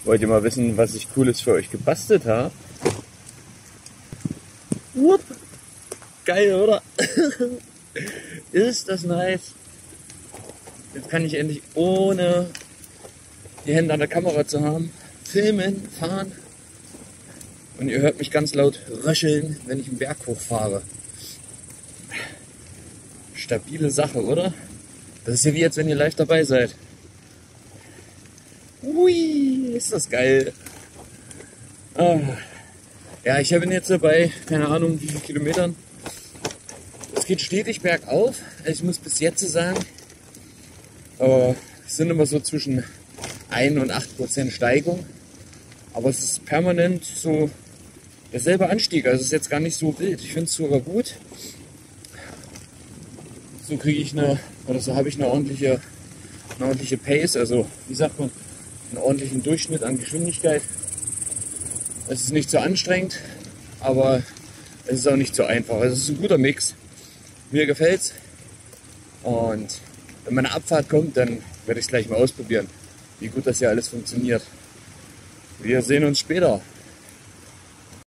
Wollt ihr mal wissen, was ich Cooles für euch gebastelt habe? Whoop. Geil, oder? Ist das nice? Jetzt kann ich endlich, ohne die Hände an der Kamera zu haben, filmen, fahren. Und ihr hört mich ganz laut röcheln, wenn ich einen Berg hochfahre. Stabile Sache, oder? Das ist ja wie jetzt, wenn ihr live dabei seid. Ui, ist das geil. Ah. Ja, ich bin jetzt bei, keine Ahnung, wie viele Kilometern. Es geht stetig bergauf. Ich muss bis jetzt sagen, es sind immer so zwischen 1 und 8% Steigung. Aber es ist permanent so derselbe Anstieg. Also es ist jetzt gar nicht so wild. Ich finde es sogar gut. So kriege ich so habe ich eine ordentliche Pace. Also, wie sagt man, einen ordentlichen Durchschnitt an Geschwindigkeit. Es ist nicht so anstrengend, aber es ist auch nicht so einfach. Also es ist ein guter Mix. Mir gefällt's. Und wenn meine Abfahrt kommt, dann werde ich es gleich mal ausprobieren, wie gut das hier alles funktioniert. Wir sehen uns später.